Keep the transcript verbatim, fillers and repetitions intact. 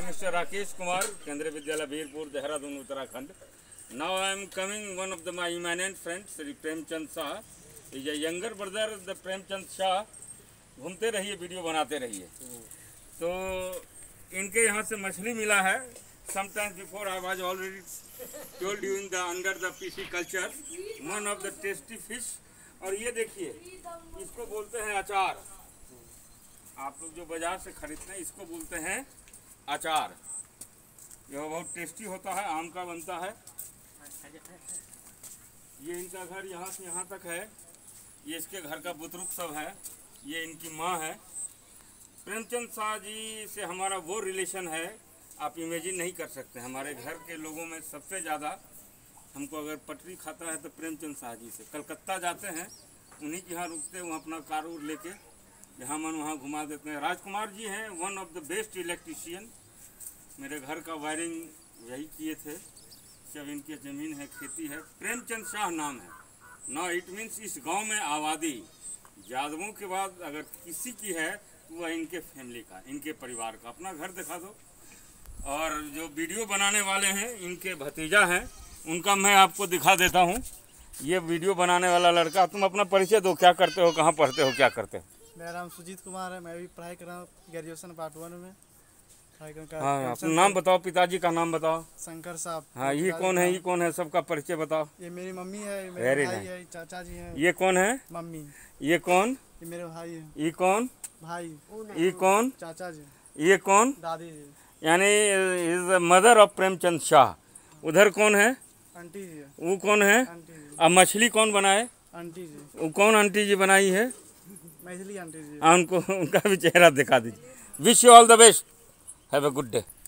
Mister Rakesh Kumar, केंद्रीय विद्यालय Virpur, Dehradun, Uttarakhand. Now I am coming one of the my eminent friends, Sri Premchand Shah. Is a younger brother, the Premchand Shah. घूमते रहिए, video बनाते रहिए. तो इनके यहाँ से मछली मिला है. Sometimes before I was already told you in the under the P C culture, one of the tasty fish. और ये देखिए, इसको बोलते हैं अचार. आप लोग जो बाजार से खरीदते हैं इसको बोलते हैं अचार. यह बहुत टेस्टी होता है, आम का बनता है. ये इनका घर यहाँ से यहाँ तक है. ये इसके घर का बुतरुक सब है. ये इनकी माँ है. प्रेमचंद शाह जी से हमारा वो रिलेशन है आप इमेजिन नहीं कर सकते. हमारे घर के लोगों में सबसे ज़्यादा हमको अगर पटरी खाता है तो प्रेमचंद शाह जी से. कलकत्ता जाते हैं, उन्हीं के यहाँ रुकते हैं, वहाँ अपना कार उर लेके जहाँ मन वहाँ घुमा देते हैं. राजकुमार जी हैं one of the best electrician. मेरे घर का वायरिंग यही किए थे जब इनकी ज़मीन है, खेती है. प्रेमचंद शाह नाम है. ना इट मीन्स इस गांव में आबादी यादवों के बाद अगर किसी की है तो वह इनके फैमिली का, इनके परिवार का. अपना घर दिखा दो. और जो वीडियो बनाने वाले हैं इनके भतीजा हैं, उनका मैं आपको दिखा देता हूँ. ये वीडियो बनाने वाला लड़का. तुम अपना परिचय दो, क्या करते हो, कहाँ पढ़ते हो, क्या करते हो? मेरा नाम सुजीत कुमार है. मैं भी पढ़ाई कर रहा हूँ ग्रेजुएशन पार्ट वन में. हाँ, अपना नाम बताओ, पिताजी का नाम बताओ. शंकर साहब. हाँ, ये कौन है, ये कौन है, सबका परिचय बताओ. ये मेरी मम्मी है, ये मेरे भाई है, चाचा जी हैं. ये कौन है? मम्मी. ये कौन? ये मेरे भाई है. ये कौन? भाई. ये कौन? चाचा जी. ये कौन? दादी जी. यानी is mother of Premchand Shah. उधर कौन है? आंटी जी. वो कौन है? आंटी जी. अब मछली कौन बनाए? आंटी जी. वो कौन आंटी जी बनाई है? मैथिली आंटी जी. उनको उनका भी चेहरा दिखा दीजिए. Wish you all the best. Have a good day.